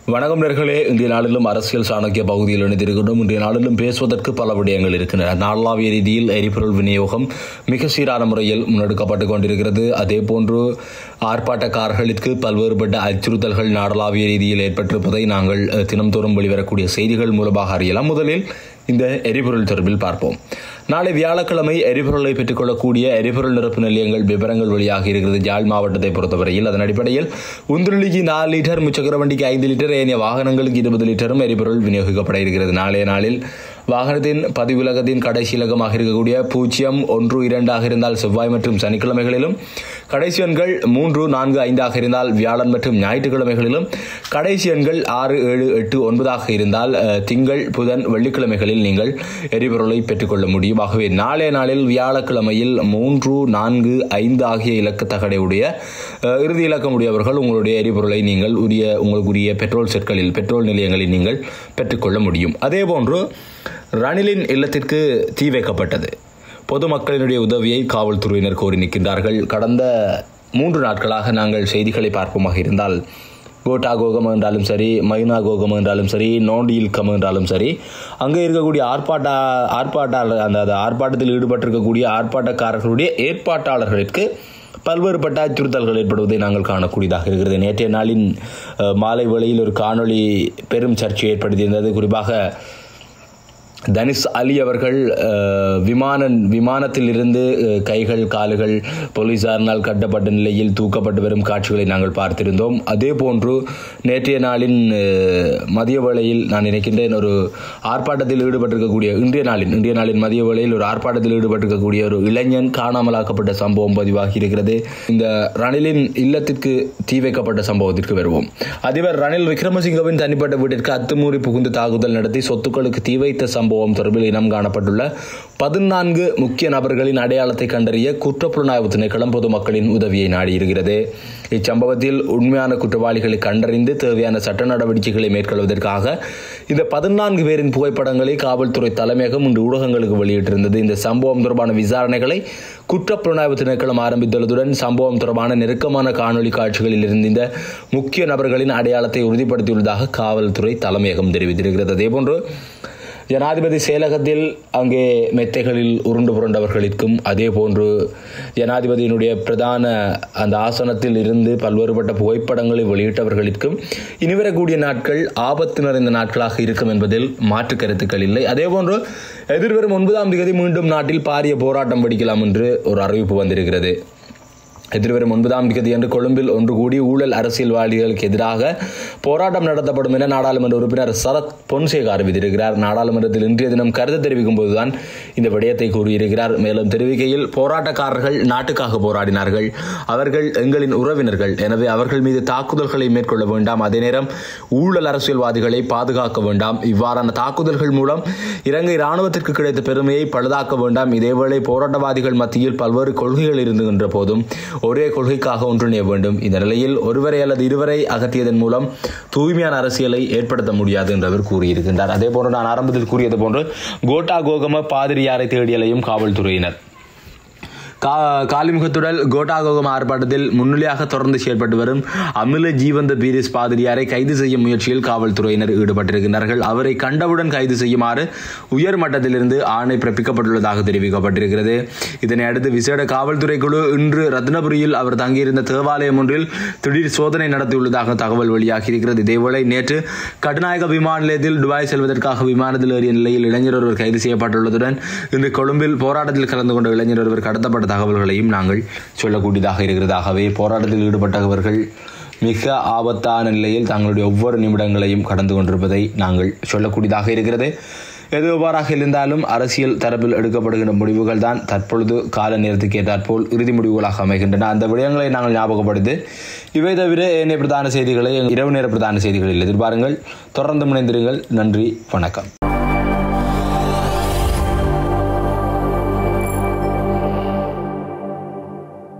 வணக்கம் நேர்களே. இன்றைய நாளிலும் அரசியல் சாணக்கிய பகுதியில் இணைந்திருக்கின்றோம். இன்றைய நாளிலும் பேசுவதற்கு பல விடயங்கள் இருக்கின்றன. நாளாவிய ரீதியில் எரிபொருள் விநியோகம் மிக சீரான முறையில் முன்னெடுக்கப்பட்டு கொண்டிருக்கிறது. அதேபோன்று ஆர்ப்பாட்டக்காரர்களுக்கு பல்வேறுபட்ட அச்சுறுத்தல்கள் நாடளாவிய ரீதியில் ஏற்பட்டிருப்பதை நாங்கள் தினம்தோறும் வெளிவரக்கூடிய செய்திகள் மூலமாக அறியலாம். முதலில் இந்த எரிபொருள் தொடர்பில் பார்ப்போம். நாளை வியாழக்கிழமை எரிபொருளை பெற்றுக்கொள்ளக்கூடிய எரிபொருள் நிரப்பு நிலையங்கள் விவரங்கள் வெளியாக இருக்கிறது யாழ் மாவட்டத்தை பொறுத்தவரையில். அதன் அடிப்படையில் உந்துருளிக்கு 4 லிட்டர், முச்சக்கர வண்டிக்கு 5 லிட்டர், ஏனைய வாகனங்களுக்கு 20 லிட்டரும் எரிபொருள் விநியோகிக்கப்பட இருக்கிறது. நாளைய நாளில் வாகனத்தின் பதிவிலகத்தின் கடைசி இலக்கமாக இருக்கக்கூடிய 012 இருந்தால் செவ்வாய் மற்றும் சனிக்கிழமைகளிலும், கடைசி எண்கள் 3, 4, 5 இருந்தால் வியாழன் மற்றும் ஞாயிற்றுக்கிழமைகளிலும், கடைசி எண்கள் 6, 7, 8, 9 இருந்தால் திங்கள், புதன், வெள்ளிக்கிழமைகளில் நீங்கள் எரிபொருளை பெற்றுக்கொள்ள முடியும். ஆகவே நாளைய நாளில் வியாழக்கிழமையில் 3, 4, 5 ஆகிய இலக்க தகடையுடைய இறுதி இலக்கம் உடையவர்கள் உங்களுடைய எரிபொருளை நீங்கள் உங்களுக்குரிய பெட்ரோல் செட்களில், பெட்ரோல் நிலையங்களில் நீங்கள் பெற்றுக்கொள்ள முடியும். அதேபோன்று ரணிலின் இல்லத்திற்கு தீ வைக்கப்பட்டது. பொதுமக்களினுடைய உதவியை காவல்துறையினர் கோரி நிற்கின்றார்கள். கடந்த 3 நாட்களாக நாங்கள் செய்திகளை பார்ப்போமாக இருந்தால், கோட்டா கோகம் என்றாலும் சரி, மைனா கோகம் என்றாலும் சரி, நோண்டியில்கம் என்றாலும் சரி, அங்கே இருக்கக்கூடிய ஆர்ப்பாட்டத்தில் ஈடுபட்டிருக்கக்கூடிய ஆர்ப்பாட்டக்காரர்களுடைய ஏற்பாட்டாளர்களுக்கு பல்வேறுபட்ட அச்சுறுத்தல்கள் ஏற்படுவதை நாங்கள் காணக்கூடியதாக இருக்கிறது. நேற்றைய நாளின் மாலை வேளையில் ஒரு காணொளி பெரும் சர்ச்சை ஏற்படுத்தியிருந்தது. குறிப்பாக தனிஷ் அலி அவர்கள் விமானத்தில் இருந்து கைகள் கால்கள் போலீசாரினால் கட்டப்பட்ட நிலையில் தூக்கப்பட்டு வரும் காட்சிகளை நாங்கள் பார்த்திருந்தோம். அதே போன்று நேற்றைய நாளின் மதிய வேளையில் நான் நினைக்கின்றேன் ஒரு ஆர்ப்பாட்டத்தில் ஈடுபட்டிருக்கக்கூடிய இன்றைய நாளின் மதிய வேளையில் ஒரு ஆர்ப்பாட்டத்தில் ஈடுபட்டிருக்கக்கூடிய ஒரு இளைஞன் காணாமலாக்கப்பட்ட சம்பவம் பதிவாகி இருக்கிறது. இந்த ரணிலின் இல்லத்திற்கு தீ வைக்கப்பட்ட சம்பவத்திற்கு வருவோம். அதிபர் ரணில் விக்ரமசிங்கவின் தனிப்பட்ட வீட்டிற்கு அத்துமீறி புகுந்து தாக்குதல் நடத்தி சொத்துக்களுக்கு தீ வைத்த சம்பவம் தொடர்பில் இனம் காணப்பட்டுள்ள 14 முக்கிய நபர்களின் அடையாளத்தை கண்டறிய குற்றப்புலனாய்வு திணைக்களம் பொதுமக்களின் உதவியை நாடியிருக்கிறது. இச்சம்பவத்தில் உண்மையான குற்றவாளிகளை கண்டறிந்து தேவையான சட்ட நடவடிக்கைகளை மேற்கொள்வதற்காக இந்த 14 பேரின் புகைப்படங்களை காவல்துறை தலைமையகம் இன்று ஊடகங்களுக்கு வெளியிட்டிருந்தது. இந்த சம்பவம் தொடர்பான விசாரணைகளை குற்றப்புலனாய்வு திணைக்களம் ஆரம்பித்துள்ளதுடன் சம்பவம் தொடர்பான நெருக்கமான காணொலி காட்சிகளில் இருந்து இந்த முக்கிய நபர்களின் அடையாளத்தை உறுதிப்படுத்தியுள்ளதாக காவல்துறை தலைமையகம் தெரிவித்திருக்கிறது. அதேபோன்று ஜனாதிபதி செயலகத்தில் அங்கே மெத்தைகளில் உருண்டு புரண்டவர்களுக்கும், அதே போன்று ஜனாதிபதியினுடைய பிரதான அந்த ஆசனத்தில் இருந்து பல்வேறுபட்ட புகைப்படங்களை வெளியிட்டவர்களுக்கும் இனிவரக்கூடிய நாட்கள் ஆபத்து நிறைந்த நாட்களாக இருக்கும் என்பதில் மாற்று கருத்துக்கள் இல்லை. அதேபோன்று எதிர்வரும் 9ஆம் தேதி மீண்டும் நாட்டில் பாரிய போராட்டம் வெடிக்கலாம் என்று ஒரு அறிவிப்பு வந்திருக்கிறது. எதிர்வரும் 9ஆம் தேதி அன்று கொழும்பில் ஒன்று கூடி ஊழல் அரசியல்வாதிகளுக்கு எதிராக போராட்டம் நடத்தப்படும் என நாடாளுமன்ற உறுப்பினர் சரத் பொன்சேகா அறிவித்திருக்கிறார். நாடாளுமன்றத்தில் இன்றைய தினம் கருத்து தெரிவிக்கும் போதுதான் இந்த விடயத்தை கூறியிருக்கிறார். மேலும் தெரிவிக்கையில், போராட்டக்காரர்கள் நாட்டுக்காக போராடினார்கள், அவர்கள் எங்களின் உறவினர்கள், எனவே அவர்கள் மீது தாக்குதல்களை மேற்கொள்ள வேண்டாம், அதே நேரம் ஊழல் அரசியல்வாதிகளை பாதுகாக்க வேண்டாம், இவ்வாறான தாக்குதல்கள் மூலம் இலங்கை இராணுவத்திற்கு கிடைத்த பெருமையை பழுதாக்க வேண்டாம், இதேவேளை போராட்டவாதிகள் மத்தியில் பல்வேறு கொள்கைகள் இருந்துகின்ற போதும் ஒரே கொள்கைக்காக ஒன்றிணைய வேண்டும், இந்த நிலையில் ஒருவரை அல்லது இருவரை அகற்றியதன் மூலம் தூய்மையான அரசியலை ஏற்படுத்த முடியாது என்று அவர் கூறியிருக்கின்றார். அதே போன்று நான் ஆரம்பத்தில் கூறியது போன்று கோட்டா கோகம பாதிரியாரை தேடியலையும் காவல்துறையினர். காலிமுகத்துடன் கோட்டாகோகம் ஆர்ப்பாட்டத்தில் முன்னிலையாக தொடர்ந்து செயல்பட்டு வரும் அமில ஜீவந்த பீரிஸ் பாதிரியாரை கைது செய்யும் முயற்சியில் காவல்துறையினர் ஈடுபட்டிருக்கிறார்கள். அவரை கண்டவுடன் கைது செய்யுமாறு உயர் மட்டத்திலிருந்து ஆணை பிறப்பிக்கப்பட்டுள்ளதாக தெரிவிக்கப்பட்டிருக்கிறது. இதனை அடுத்து விசேட காவல்துறை குழு இன்று ரத்னபுரியில் அவர் தங்கியிருந்த தேவாலயம் ஒன்றில் திடீர் சோதனை நடத்தியுள்ளதாக தகவல் வெளியாகியிருக்கிறது. இதேவேளை நேற்று கட்டுநாயக்க விமான நிலையத்தில் துபாய் செல்வதற்காக விமானத்தில் ஏறிய நிலையில் இளைஞர் ஒருவர் கைது செய்யப்பட்டுள்ளதுடன் இன்று கொழும்பில் போராட்டத்தில் கலந்து கொண்ட இளைஞர் ஒருவர் கடத்தப்பட்ட தகவல்களையும் நாங்கள் சொல்லக்கூடியதாக இருக்கிறது. ஆகவே போராட்டத்தில் ஈடுபட்டவர்கள் மிக ஆபத்தான நிலையில் தங்களுடைய ஒவ்வொரு நிமிடங்களையும் கடந்து கொண்டிருப்பதை நாங்கள் சொல்லக்கூடியதாக இருக்கிறது. எதுவாறாக இருந்தாலும் அரசியல் தரப்பில் எடுக்கப்படுகின்ற முடிவுகள் தான் தற்பொழுது கால நேரத்துக்கு ஏற்றாற்போல் இறுதி முடிவுகளாக அமைகின்றன. அந்த விடயங்களை நாங்கள் ஞாபகப்படுத்தி இவை தவிர ஏனைய பிரதான செய்திகளை இரவு நேர பிரதான செய்திகளில் எதிர்பாருங்கள். தொடர்ந்து இணைந்திருங்கள். நன்றி, வணக்கம்.